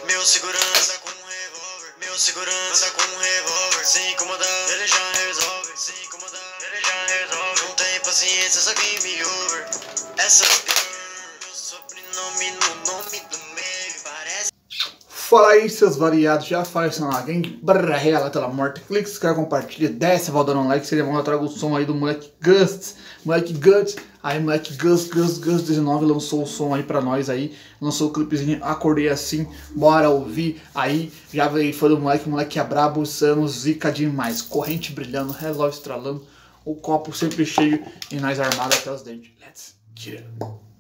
Meu segurança anda com um revólver. Meu segurança anda com um revólver. Se incomodar, ele já resolve. Se incomodar, ele já resolve. Não tem paciência, só quem me ouve. Essas girl, meu sobrenome no nome do meio parece. Fala aí, seus variados, já apareceu na gang, barra tela morta, clique, se inscreve, compartilha, desce, vai dando um like, seria bom, eu trago o som aí do moleque Guts, aí moleque Gus 19 lançou o som aí pra nós aí, lançou o clipezinho, acordei assim, bora ouvir, aí já veio, foi do moleque é brabo, insano, zica demais, corrente brilhando, relógio estralando, o copo sempre cheio e nós armados até os dentes, let's get it.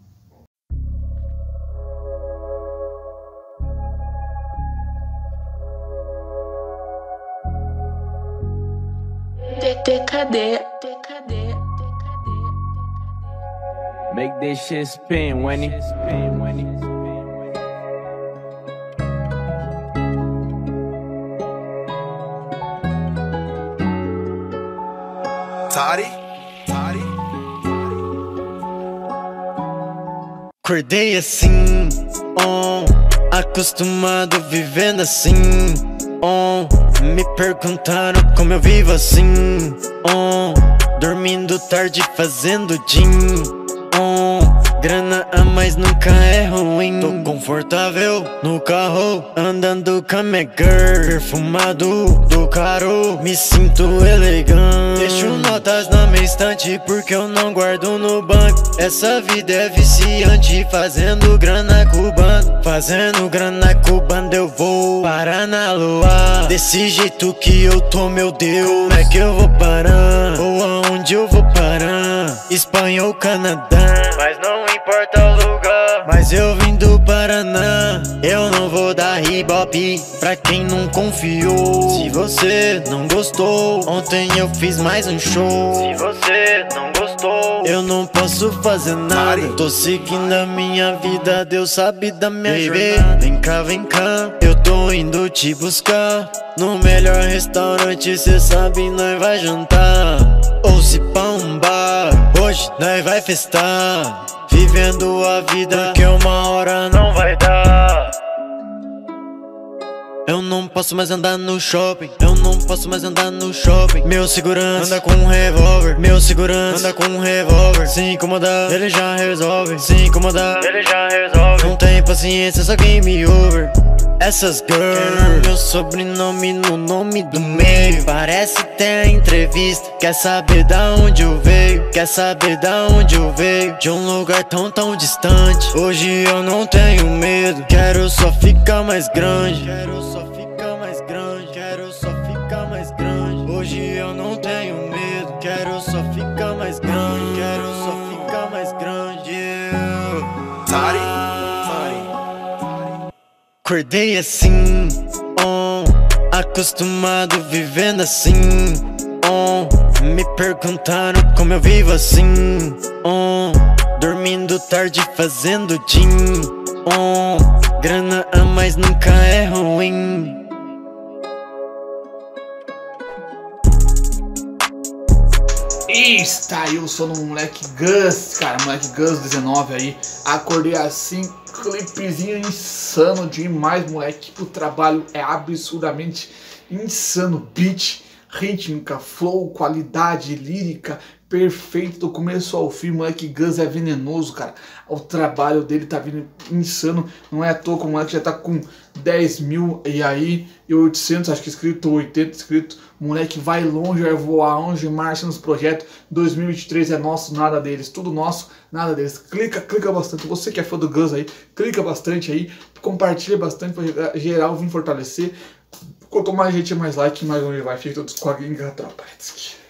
TKD. Make this shit spin, Winnie. Tari. Acordei assim, acostumado vivendo assim, me perguntaram como eu vivo assim, dormindo tarde fazendo gym, grana a mais nunca é ruim. Tô confortável no carro, andando com a minha girl, perfumado do caro, me sinto elegante. Deixo notas na minha estante porque eu não guardo no banco. Essa vida é viciante, fazendo grana cubana. Fazendo grana cubana eu vou parar na lua. Desse jeito que eu tô, meu Deus, como é que eu vou parar? Ou aonde eu vou parar? Espanha ou Canadá, mas não importa o lugar. Mas eu vim do Paraná, eu não vou dar ibope pra quem não confiou. Se você não gostou, ontem eu fiz mais um show. Se você não gostou, eu não posso fazer nada. Tô seguindo a minha vida, Deus sabe da minha jornada. Vem cá, eu tô indo te buscar no melhor restaurante, cê sabe, nós vai jantar. Ou se pra um bar, hoje nós vai festar. Vivendo a vida, porque uma hora não vai dar. Eu não posso mais andar no shopping, eu não posso mais andar no shopping. Meu segurança anda com um revólver. Meu segurança anda com um revólver. Se incomodar, ele já resolve. Se incomodar, ele já resolve. Não tem paciência, só quem me ouve. Essas girl, meu sobrenome no nome do meio, parece ter entrevista. Quer saber da onde eu veio? Quer saber da onde eu veio? De um lugar tão distante. Hoje eu não tenho medo, quero só ficar mais grande. Quero só ficar mais grande. Quero só ficar mais grande. Hoje eu não tenho medo, quero só ficar mais grande. Quero só ficar mais grande. Tari. Acordei assim, acostumado vivendo assim, me perguntaram como eu vivo assim, dormindo tarde fazendo gym, grana a mais nunca é ruim. Está aí o som do moleque Gus, cara, moleque Gus 19 aí, acordei assim, clipezinho insano demais, moleque, o trabalho é absurdamente insano, beat, rítmica, flow, qualidade, lírica, perfeito do começo ao fim. Moleque Gus é venenoso, cara, o trabalho dele tá vindo insano, não é à toa que o moleque já tá com 10 mil e aí, e 800, acho que inscrito, 80 inscritos, moleque vai longe, vai voar longe, marcha nos projetos, 2023 é nosso, nada deles, tudo nosso, nada deles, clica bastante, você que é fã do Gus aí, clica bastante aí, compartilha bastante pra geral vir fortalecer, quanto mais gente, mais like, mais longe vai, fica todos com a gringa, tropa, let's go.